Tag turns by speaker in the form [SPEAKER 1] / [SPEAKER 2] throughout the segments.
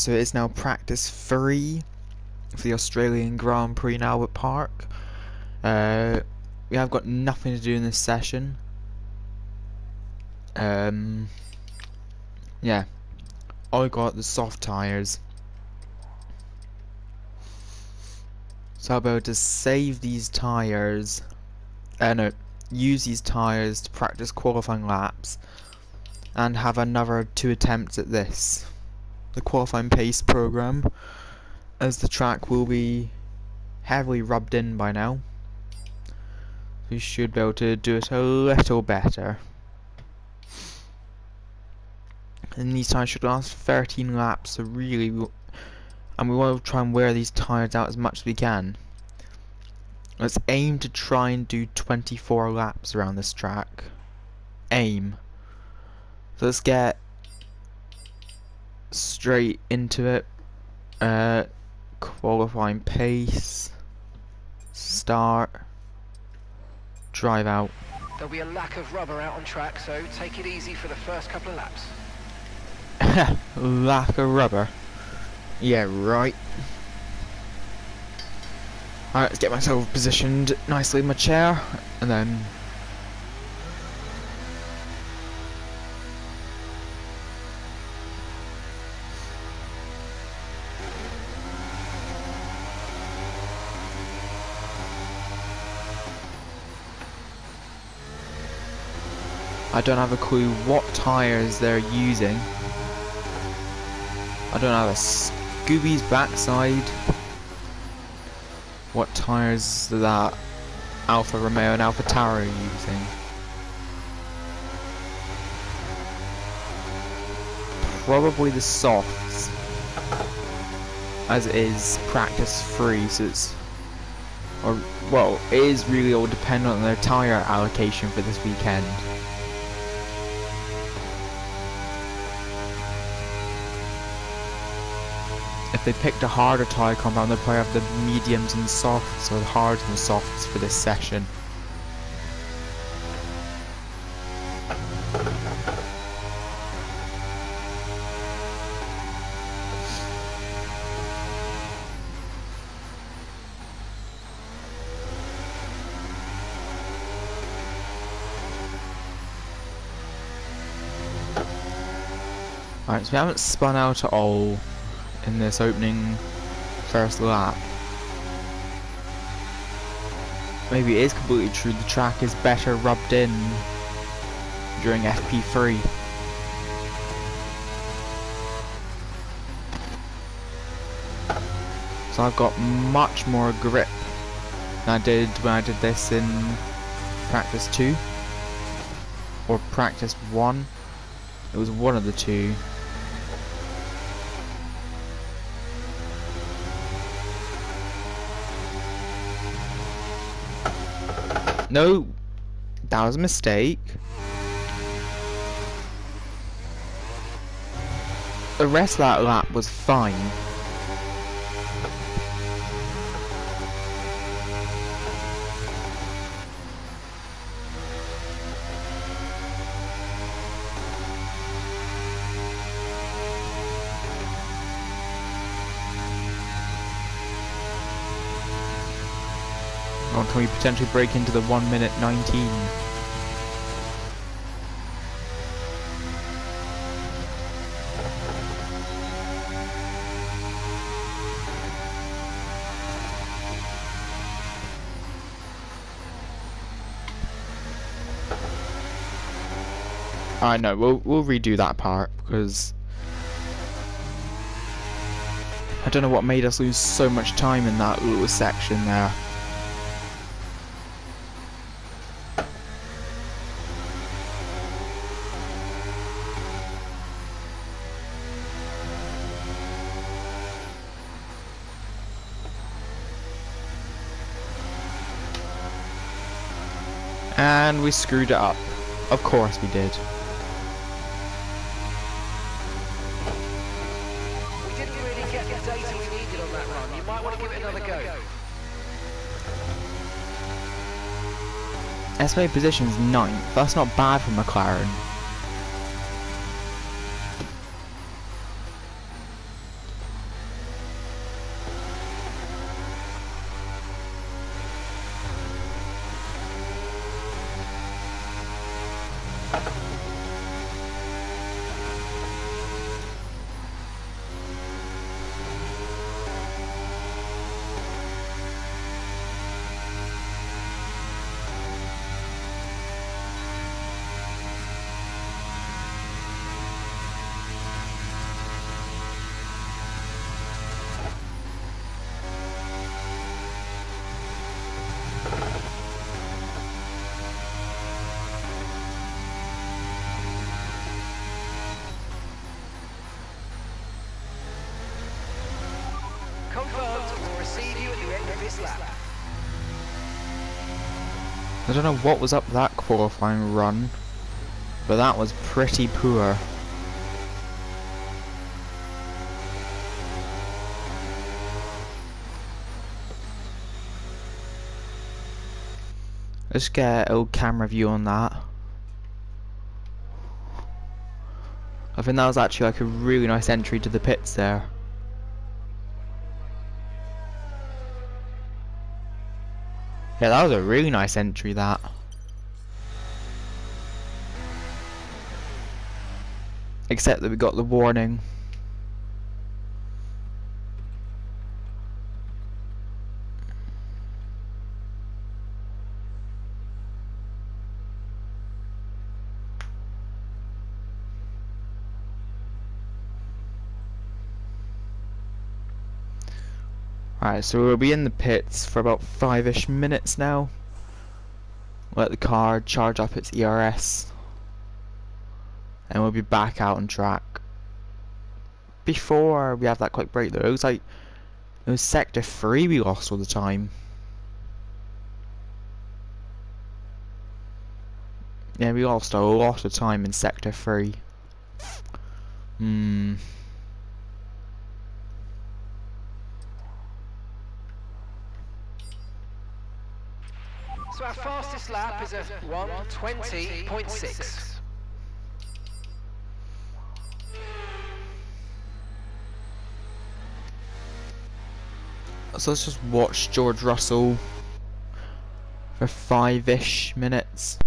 [SPEAKER 1] so it is now practice 3 for the Australian Grand Prix in Albert Park. We have got nothing to do in this session. Yeah, I got the soft tyres. So I'll be able to save these tyres, no, use these tyres to practice qualifying laps and have another 2 attempts at this, the qualifying pace program, as the track will be heavily rubbed in by now. We should be able to do it a little better. And these tyres should last 13 laps, so really, and we want to try and wear these tyres out as much as we can. Let's aim to try and do 24 laps around this track. Aim. So let's get straight into it. Qualifying pace. Start. Drive out.
[SPEAKER 2] There'll be a lack of rubber out on track, so take it easy for the first couple of laps.
[SPEAKER 1] Lack of rubber. Yeah, right. Alright, let's get myself positioned nicely in my chair, and then I don't have a clue what tyres they're using. I don't have a Scooby's backside. What tyres that Alfa Romeo and Alfa Tauri are using? Probably the softs, as it is practice 3, so it's, or well, it is really all dependent on their tyre allocation for this weekend. If they picked a harder tyre compound, they'd probably have the mediums and softs, or the hards and the softs for this session. Alright, so we haven't spun out at all in this opening first lap. Maybe it is completely true, the track is better rubbed in during FP3. So I've got much more grip than I did when I did this in practice 2 or practice 1. It was one of the two. No, that was a mistake. The rest of that lap was fine. Or can we potentially break into the 1 minute 19? I know, we'll redo that part because I don't know what made us lose so much time in that little section there. And we screwed it up. Of course we did.
[SPEAKER 2] We didn't really get the data we needed on that run. You might want to give it another go.
[SPEAKER 1] Estimated position's 9th. That's not bad for McLaren.
[SPEAKER 2] end of this lap.
[SPEAKER 1] I don't know what was up that qualifying run, but that was pretty poor. Let's get a little camera view on that. I think that was actually like a really nice entry to the pits there. Yeah, that was a really nice entry, that. Except that we got the warning. Alright, so we'll be in the pits for about 5-ish minutes now. Let the car charge up its ERS. And we'll be back out on track. Before we have that quick break though, it was like, it was sector 3 we lost all the time. Yeah, we lost a lot of time in sector 3.
[SPEAKER 2] So our fastest lap is a 1:20.6.
[SPEAKER 1] So let's just watch George Russell for 5-ish minutes.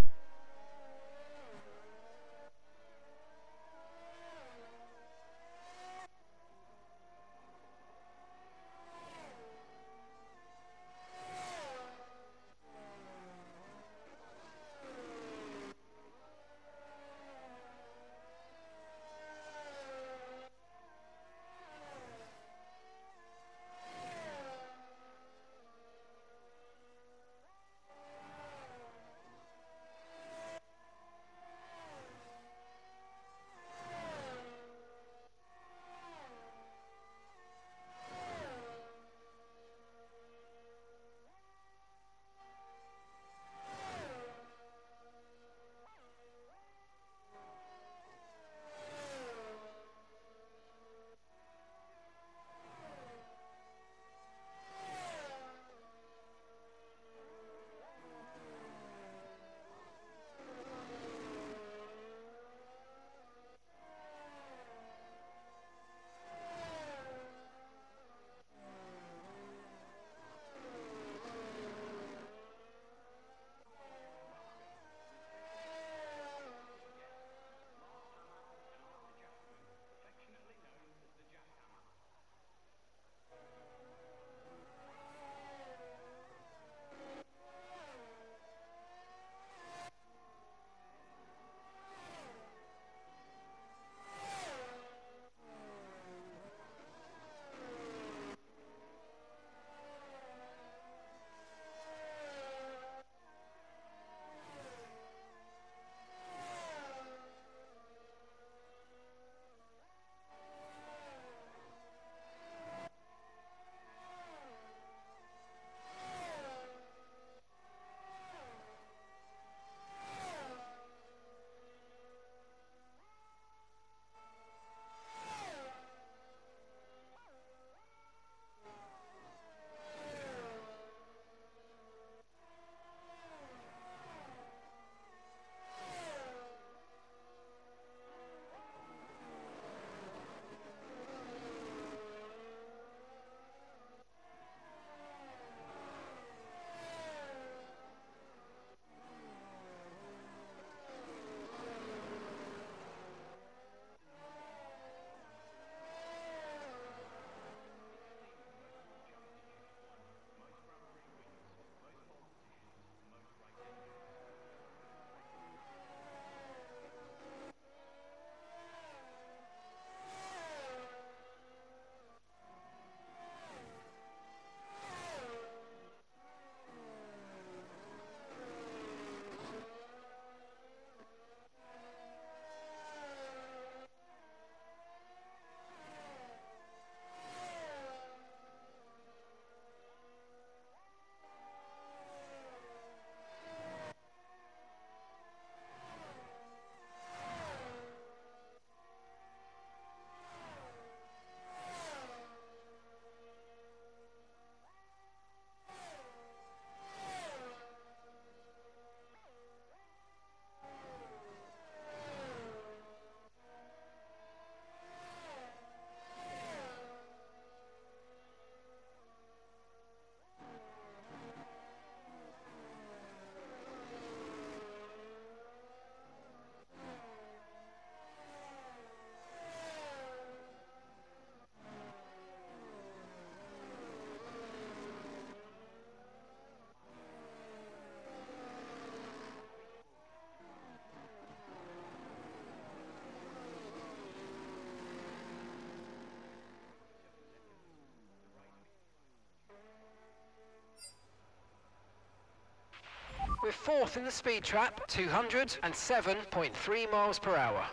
[SPEAKER 2] We're fourth in the speed trap, 207.3 miles per hour.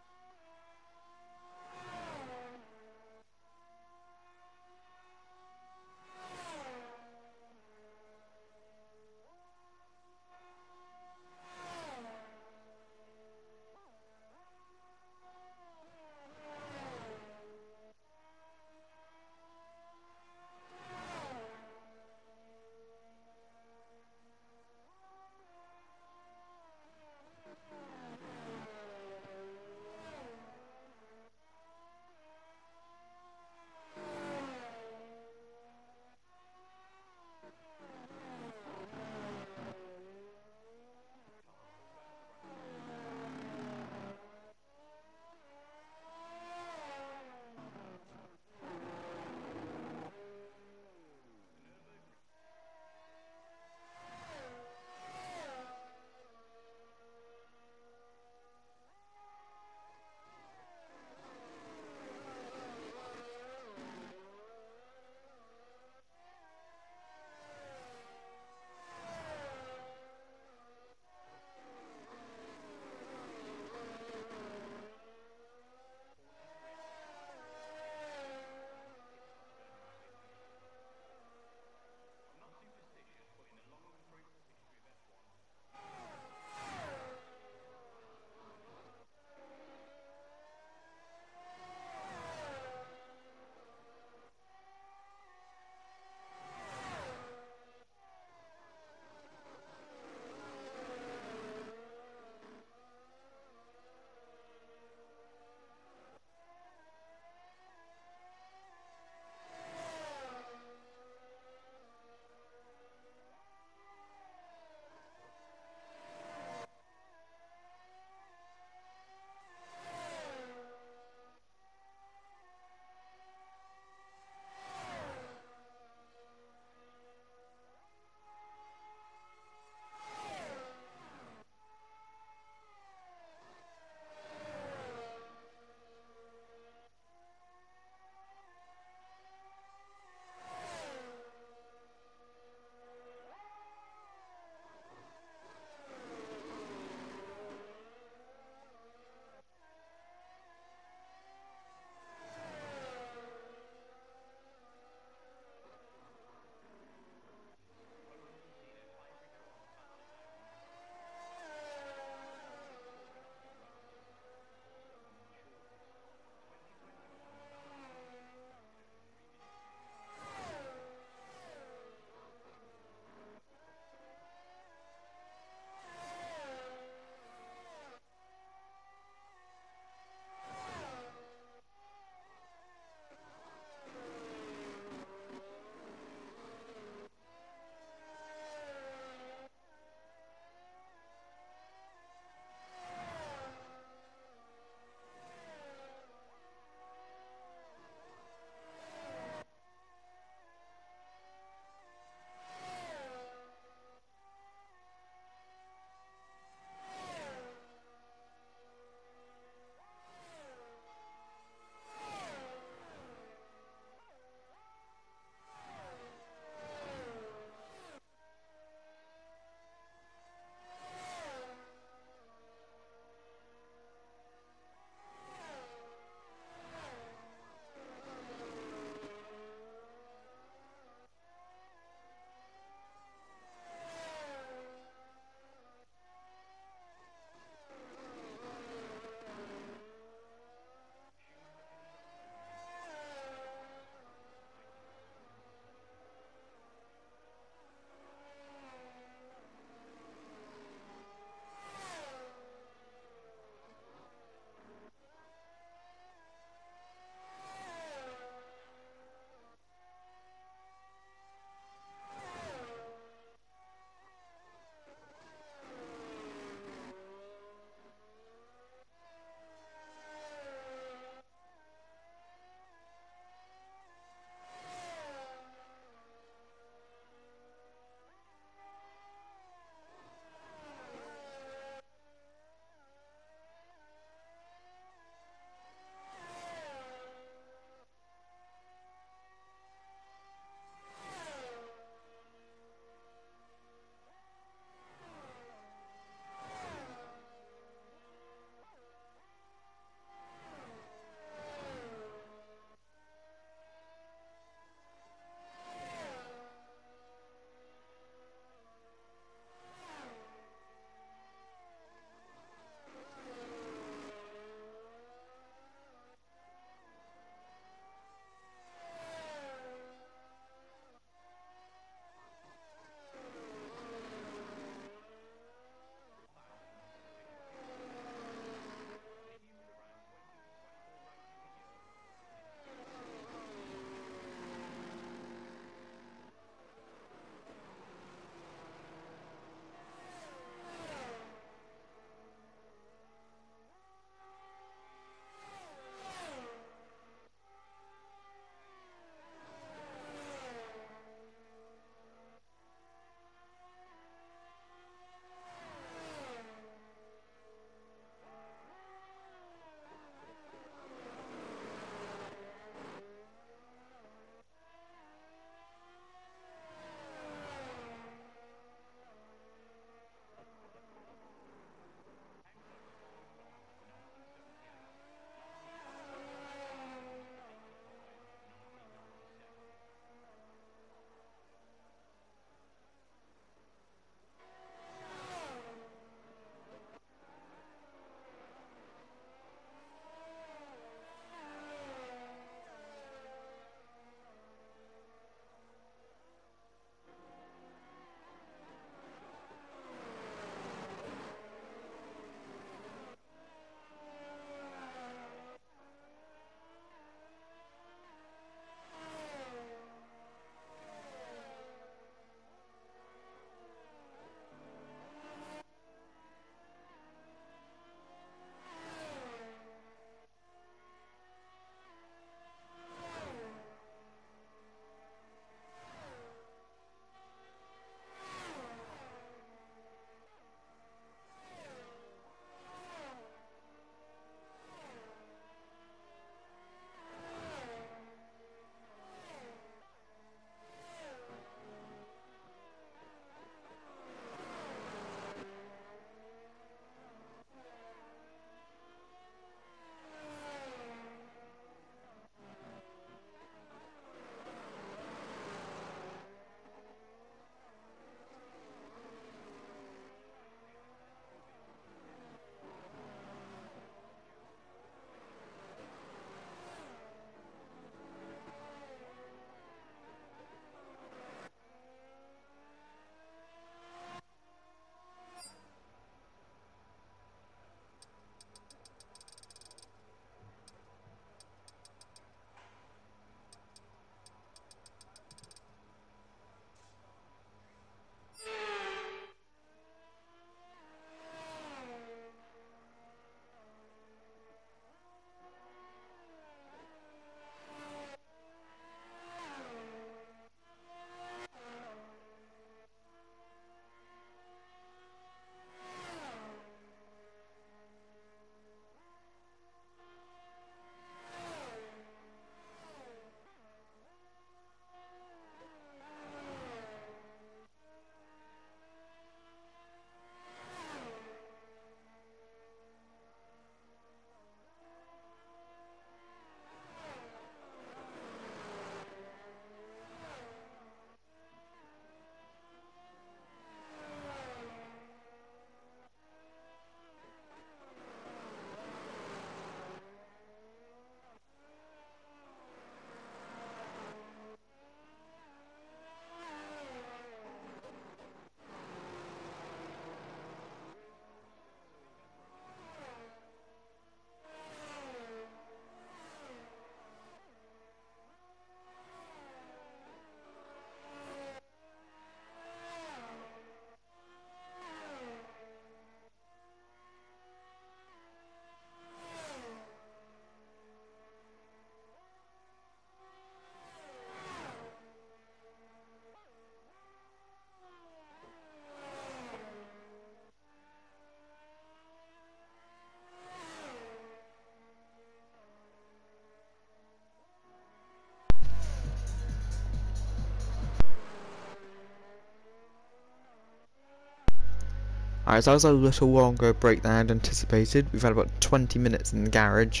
[SPEAKER 1] Alright, so that was a little longer break than I had anticipated. We've had about 20 minutes in the garage.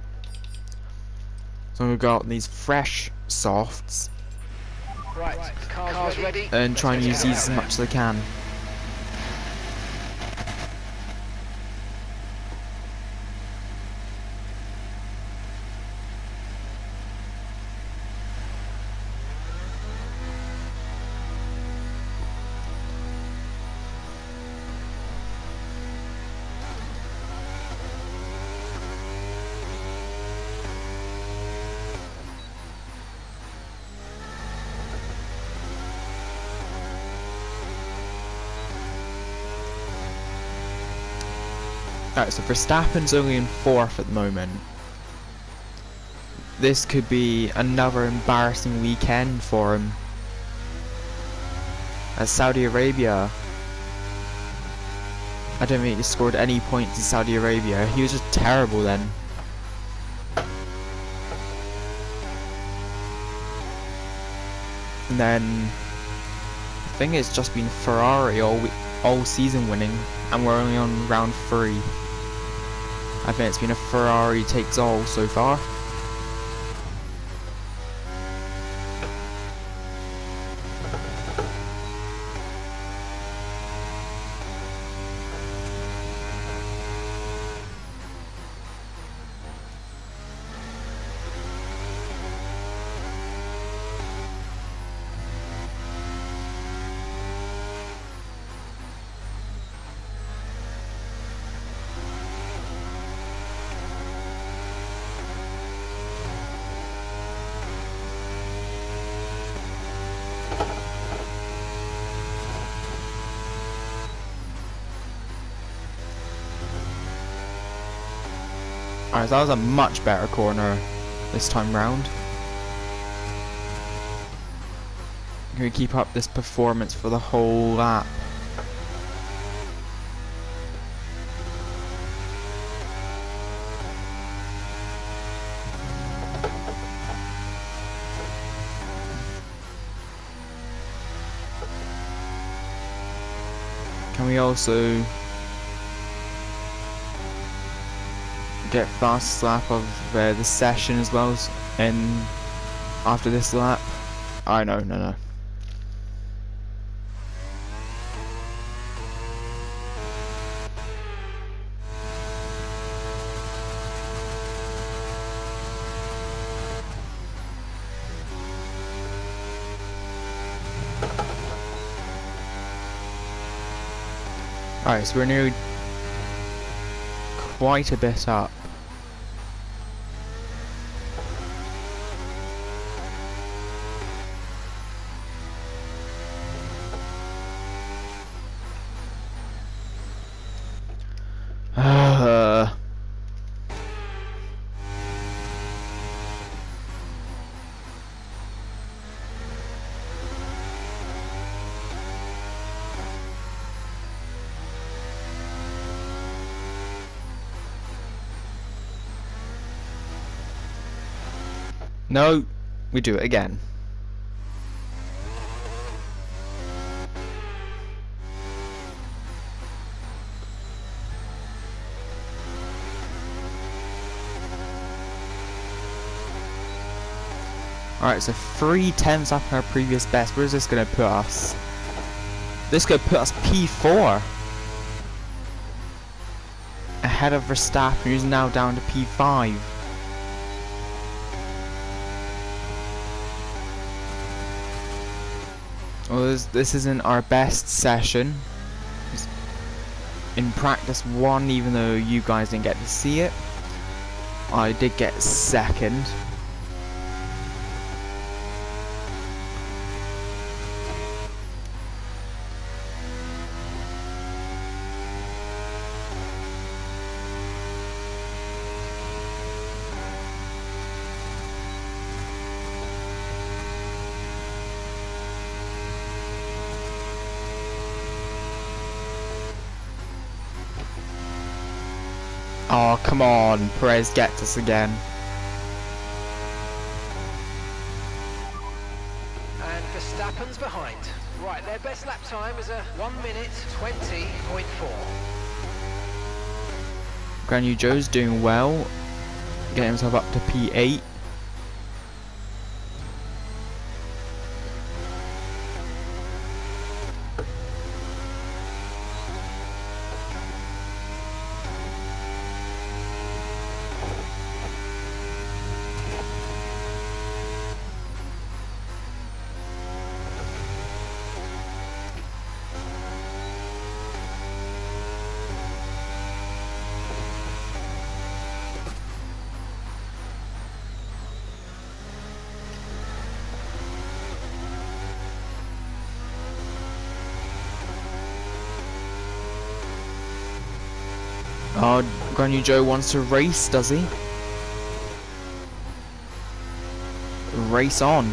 [SPEAKER 1] So we've got these fresh softs
[SPEAKER 2] Right, car's ready.
[SPEAKER 1] and try and use these as much as I can. Alright, so Verstappen's only in 4th at the moment. This could be another embarrassing weekend for him. As Saudi Arabia, I don't think he scored any points in Saudi Arabia. He was just terrible then. And then I think it's just been Ferrari all season winning, and we're only on round 3. I think it's been a Ferrari takes all so far. Alright, so that was a much better corner this time round. Can we keep up this performance for the whole lap? Can we also get fastest lap of the session as well and after this lap? Oh no. Alright, so we're nearly quite a bit up. No, we do it again. Alright, so 3/10 up our previous best. Where's this gonna put us? This could put us P4. Ahead of Verstappen, who's now down to P5. Well, this isn't our best session. It's in practice 1, even though you guys didn't get to see it. I did get 2nd. Oh, come on, Perez gets us again.
[SPEAKER 2] And Verstappen's behind. Right, their best lap time is a 1 minute 20.4.
[SPEAKER 1] Guan Yu Zhou's doing well, getting himself up to P8. Oh, Guan Yu Zhou wants to race, does he? Race on.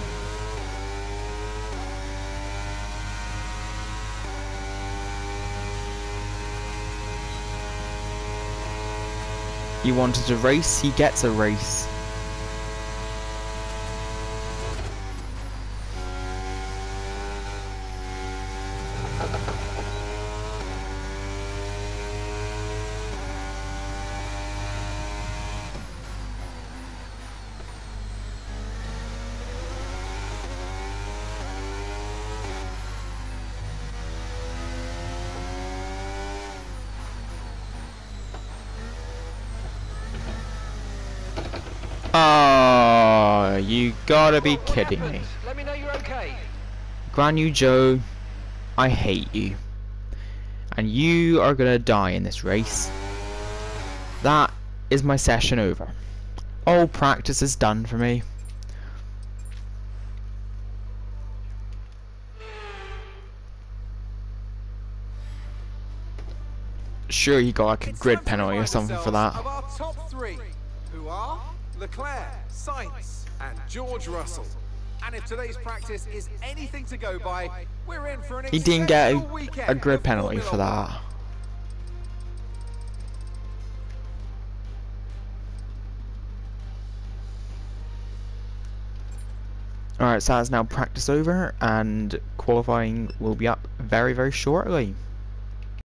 [SPEAKER 1] He wanted to race, he gets a race. Oh, you gotta be kidding me.
[SPEAKER 2] Let me know you're okay.
[SPEAKER 1] Guan Yu Zhou, I hate you. And you are gonna die in this race. That is my session over. All practice is done for me. Sure, he got like a grid penalty or something for that.
[SPEAKER 3] Of our top three, who are Leclerc, Sainz, and George Russell. And if today's practice is anything to go by, we're in for an
[SPEAKER 1] He didn't get
[SPEAKER 3] exceptional weekend
[SPEAKER 1] a grid
[SPEAKER 3] of
[SPEAKER 1] penalty for
[SPEAKER 3] Formula One.
[SPEAKER 1] that. Alright, so that's now practice over and qualifying will be up very, very shortly.